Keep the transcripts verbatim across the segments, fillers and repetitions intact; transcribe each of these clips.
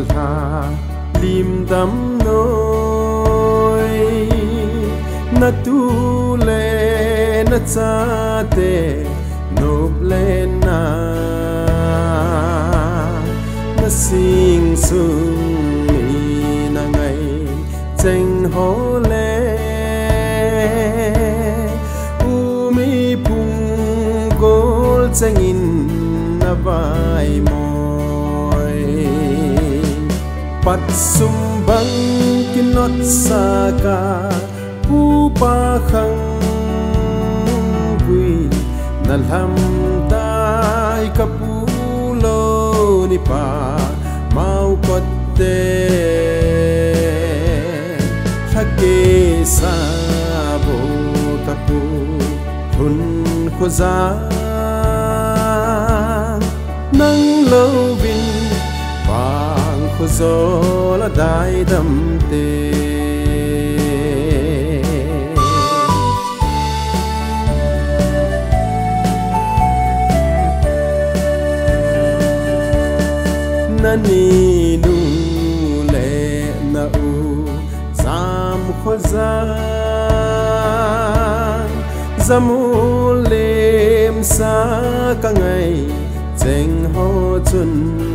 nalha lim dam noi na tu le na cha te nộp lên na na sing sung mi na ngày tranh hố lệ u mi pung gol tranh in na vai môi pat sum bang kinot saka u pa khang Nalham tai Kapu lo ni pa mau kotte Lhakihsa bo Kapu Lhunkhojang nang lâu vin vàng khô gió là đại đầm tê Nani nu le na u zam Lhunkhojang zamu lem sa ka ngày cheng ho chun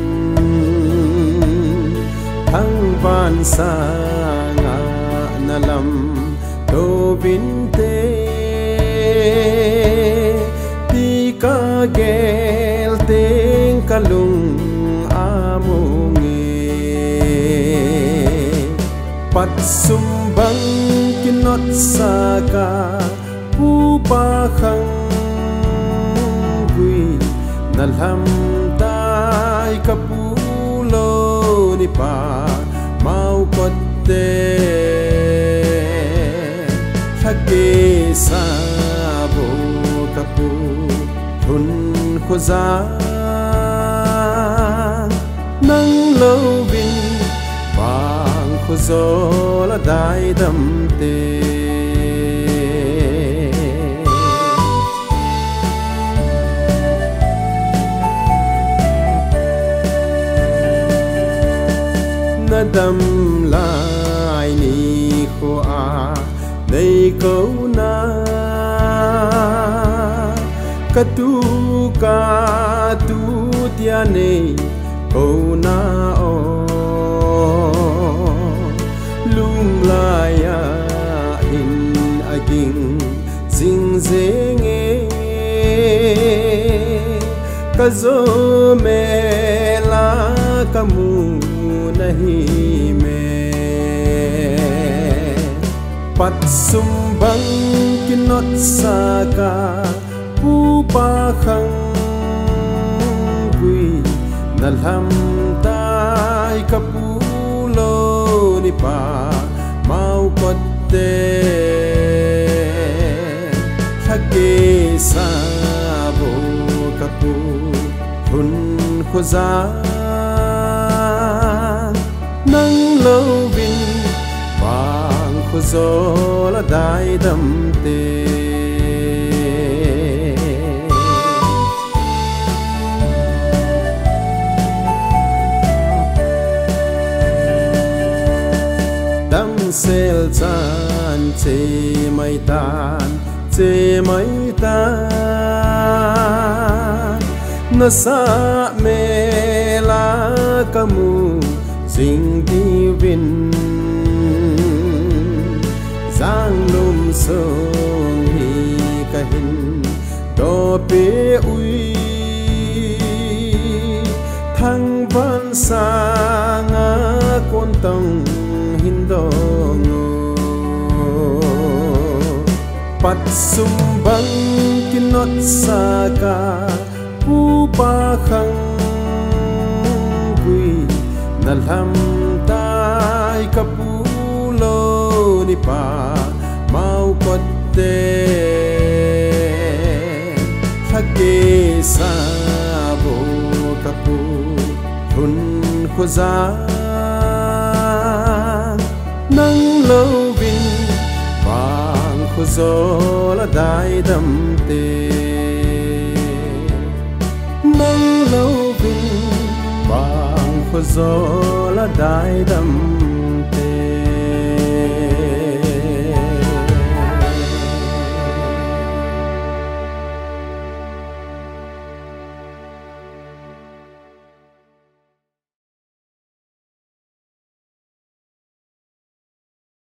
thang van sa nga na lam do vin te ti ka gel teng kalung pat sumbang kinot saka pu pa khang gui nalham tai Kapu lo ni pa mau kotte Lhakihsa bo Kapu Lhunkhojang nang lâu vin vàng khô gió là đại đầm tê na đầm lại ni khô à đây câu na ka tu ka tu tia này câu na o lung la ya in aging sing zeng e ka zo me la kamu nahi me pat sumbang kinot saka pu pa khang gui nalham tai Kapu lo ni pa mau kotte Lhakihsa bo Kapu Lhunkhojang nang lâu vin vàng khô gió là đại đầm tê sel chan che mai tan che mai tan na sa me la kamu sing di vin giang lum song hi ka hin do pe ui thang van sa nga kon tong hindong pat sumbang kinot saka pu pa khang gui nalham tai Kapu lo ni pa mau kotte Lhakihsa bo Kapu Lhunkhojang nang lâu vin vàng khô gió là đại đầm tê nang lâu vin vàng khu gió là đại đầm